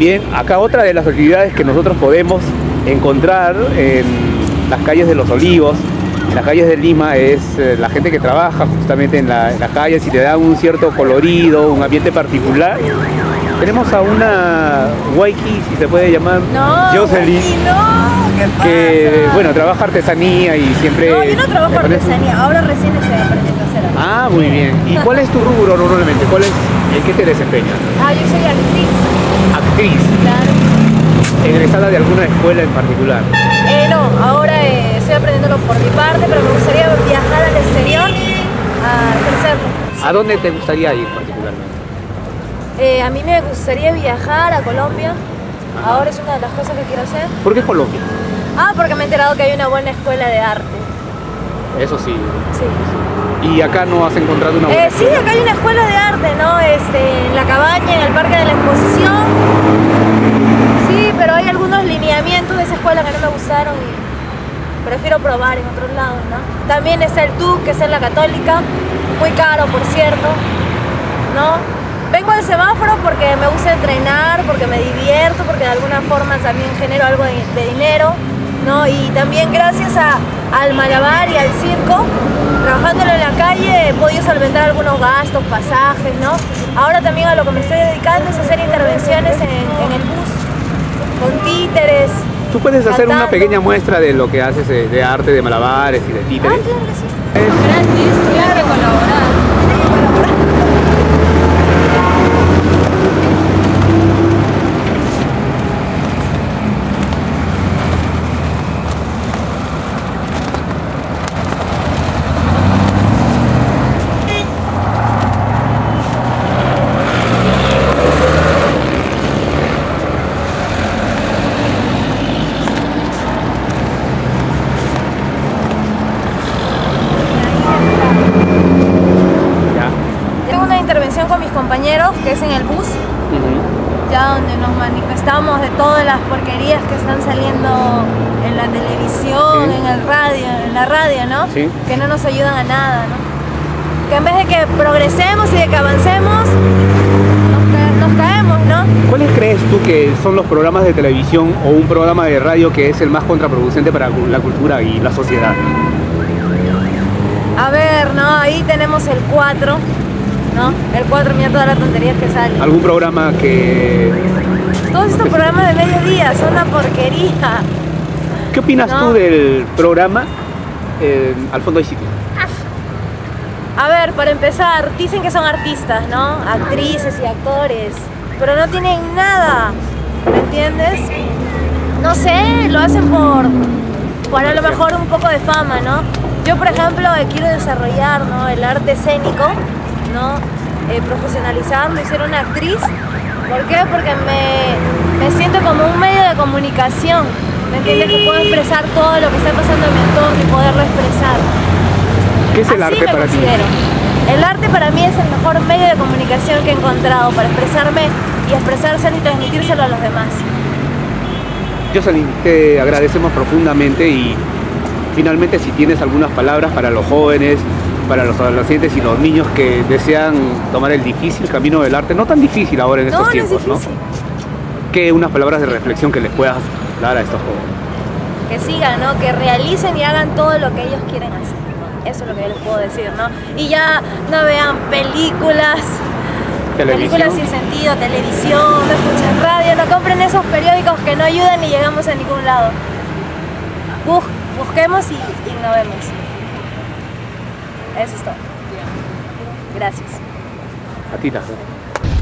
Bien, acá otra de las actividades que nosotros podemos encontrar en las calles de Los Olivos, en las calles de Lima, es la gente que trabaja justamente en las calles y le da un cierto colorido, un ambiente particular. Tenemos a una Waiki, si se puede llamar, Jocelyn, que bueno, trabaja artesanía y siempre... No, yo no trabajo artesanía, ahora recién estoy aprendiendo a hacer artesanía. Ah, muy bien. ¿Y cuál es tu rubro normalmente? ¿En qué te desempeñas? Yo soy actriz. Actriz. Claro. ¿Egresada de alguna escuela en particular? No, ahora estoy aprendiéndolo por mi parte, pero me gustaría viajar al exterior a ejercerlo. ¿A dónde te gustaría ir particularmente? A mí me gustaría viajar a Colombia. Ajá. Ahora es una de las cosas que quiero hacer. ¿Por qué Colombia? Porque me he enterado que hay una buena escuela de arte. Eso sí. Sí. ¿Y acá no has encontrado una buena escuela? Sí, acá hay una escuela de arte, ¿no? En La Cabaña, en el Parque de la Exposición. Sí, pero hay algunos lineamientos de esa escuela que no me gustaron y prefiero probar en otros lados, ¿no? También está el TUC, que es en la Católica, muy caro, por cierto, ¿no? Vengo al semáforo porque me gusta entrenar, porque me divierto, porque de alguna forma también genero algo de dinero, ¿no? Y también gracias al malabar y al circo, trabajándolo en la calle, he podido solventar algunos gastos, pasajes, ¿no? Ahora también a lo que me estoy dedicando es hacer intervenciones en el bus, con títeres. ¿Tú puedes hacer una pequeña muestra de lo que haces de arte, de malabares y de títeres? Claro que sí. Gratis, claro que colaborar. Con mis compañeros, que es en el bus, ya donde nos manifestamos de todas las porquerías que están saliendo en la televisión, en la radio, ¿no? Sí. Que no nos ayudan a nada, ¿no? Que en vez de que progresemos y de que avancemos, nos caemos, ¿no? ¿Cuáles crees tú que son los programas de televisión o un programa de radio que es el más contraproducente para la cultura y la sociedad? A ver, ¿no? Ahí tenemos el 4. ¿No? El 4, mira todas las tonterías que salen. ¿Algún programa que...? Todos estos programas de mediodía son una porquería. ¿Qué opinas tú del programa Al Fondo hay Sitio? A ver, para empezar, dicen que son artistas, ¿no? Actrices y actores, pero no tienen nada, ¿me entiendes? No sé, lo hacen por a lo mejor un poco de fama, ¿no? Yo, por ejemplo, quiero desarrollar, ¿no?, el arte escénico, ¿no? Profesionalizarlo y ser una actriz. ¿Por qué? Porque me siento como un medio de comunicación, ¿me entiendes? Que puedo expresar todo lo que está pasando en mi entorno y poderlo expresar. ¿Qué es el arte para ti? El arte para mí es el mejor medio de comunicación que he encontrado para expresarme y expresárselo y transmitírselo a los demás. Jocelyn, te agradecemos profundamente y finalmente si tienes algunas palabras para los jóvenes, para los adolescentes y los niños que desean tomar el difícil camino del arte, no tan difícil ahora en estos tiempos, ¿no? ¿Qué unas palabras de reflexión que les puedas dar a estos jóvenes? Que sigan, ¿no? Que realicen y hagan todo lo que ellos quieren hacer. Eso es lo que yo les puedo decir, ¿no? Y ya no vean películas sin sentido, televisión, no escuchen radio, no compren esos periódicos que no ayudan ni llegamos a ningún lado. Busquemos y innovemos. Eso es todo. Gracias. A ti, Tazo.